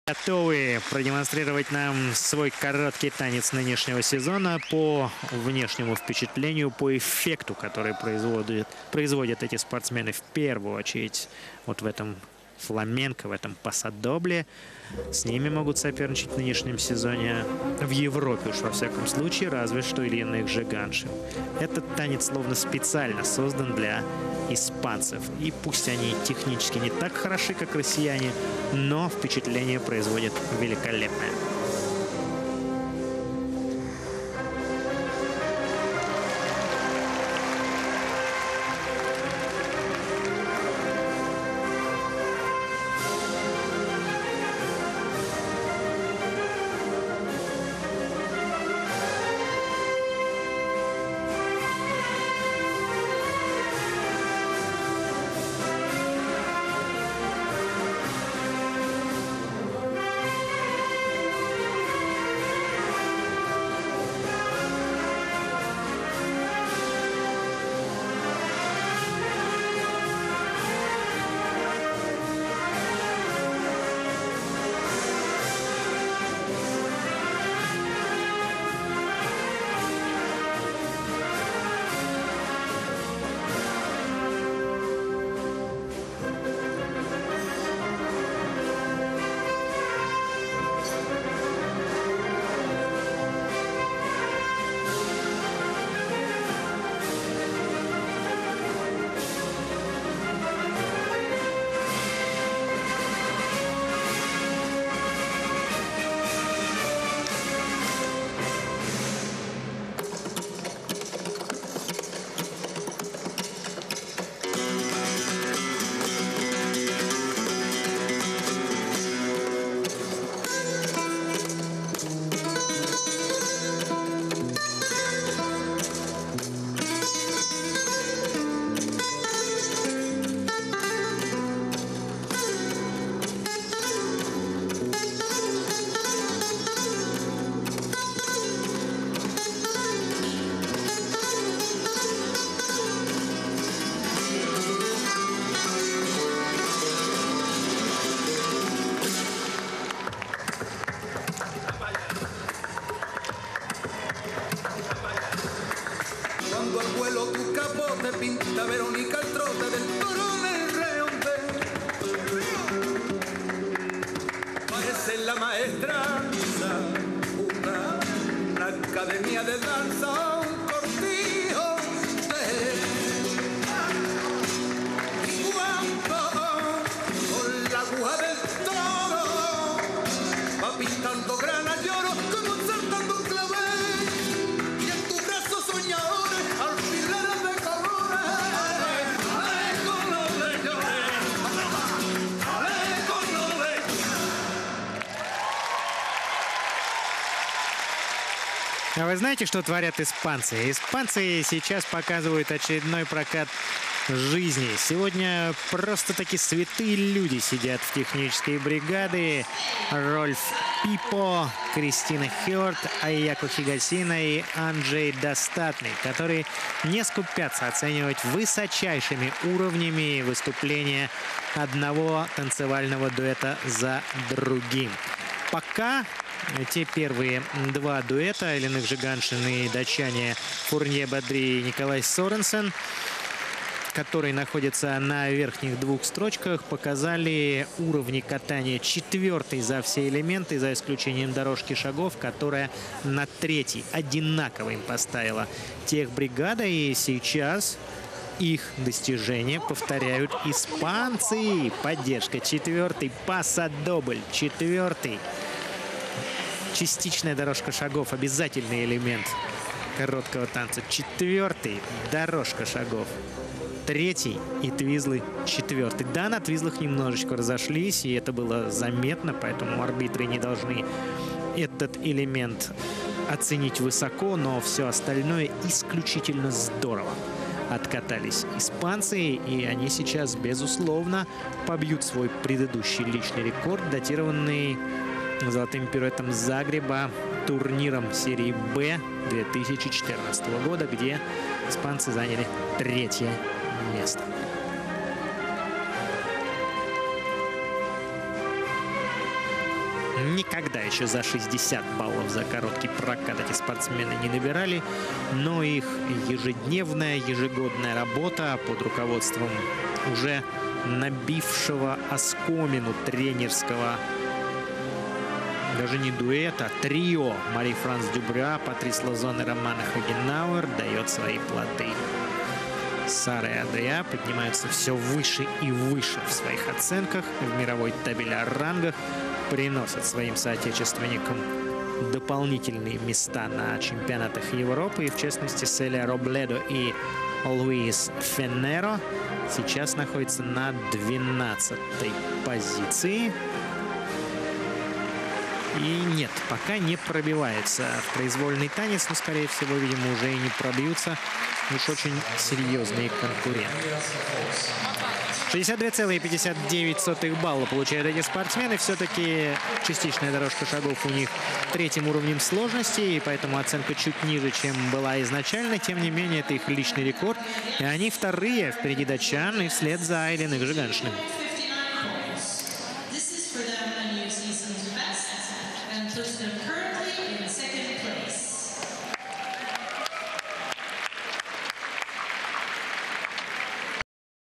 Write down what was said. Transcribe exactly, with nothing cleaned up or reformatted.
Готовы продемонстрировать нам свой короткий танец нынешнего сезона по внешнему впечатлению, по эффекту, который производят, производят эти спортсмены в первую очередь вот в этом фламенко, в этом пасадобле. С ними могут соперничать в нынешнем сезоне в Европе, уж во всяком случае, разве что Илья Жиганшин. Этот танец словно специально создан для испанцев. И пусть они технически не так хороши, как россияне, но впечатление производят великолепное. А вы знаете, что творят испанцы? Испанцы сейчас показывают очередной прокат жизни. Сегодня просто такие святые люди сидят в технической бригаде. Рольф Пипо, Кристина Хёрд, Аяко Хигасина и Анджей Достатный, которые не скупятся оценивать высочайшими уровнями выступления одного танцевального дуэта за другим. Пока те первые два дуэта, Илья Жиганшин и датчане Фурнье Бадри и Николай Соренсен, которые находятся на верхних двух строчках, показали уровни катания четвертый за все элементы, за исключением дорожки шагов, которая на третий одинаково им поставила техбригада. И сейчас их достижения повторяют испанцы. Поддержка. Четвертый пасадобль. Четвертый. Частичная дорожка шагов. Обязательный элемент короткого танца. Четвертый. Дорожка шагов. Третий и твизлы четвертый. Да, на твизлах немножечко разошлись, и это было заметно, поэтому арбитры не должны этот элемент оценить высоко, но все остальное исключительно здорово откатались испанцы, и они сейчас, безусловно, побьют свой предыдущий личный рекорд, датированный золотым пируэтом Загреба, турниром серии Б две тысячи четырнадцатого года, где испанцы заняли третье место. Никогда еще за шестьдесят баллов за короткий прокат эти спортсмены не набирали, но их ежедневная, ежегодная работа под руководством уже набившего оскомину тренерского, даже не дуэта, а трио Мари-Франс Дюбрюа, Патрис Лозон и Романа Хагенауэр дает свои плоды. Сара и Адриа поднимаются все выше и выше в своих оценках в мировой табеле о рангах, приносят своим соотечественникам дополнительные места на чемпионатах Европы, и в частности Селия Робледо и Луис Феннеро сейчас находятся на двенадцатой позиции. И нет, пока не пробивается в произвольный танец, но, скорее всего, видимо, уже и не пробьются. Уж очень серьезные конкуренты. шестьдесят две целых пятьдесят девять сотых балла получают эти спортсмены. Все-таки частичная дорожка шагов у них третьим уровнем сложности, и поэтому оценка чуть ниже, чем была изначально. Тем не менее, это их личный рекорд. И они вторые впереди датчан и вслед за Айлин Экжиганшиным.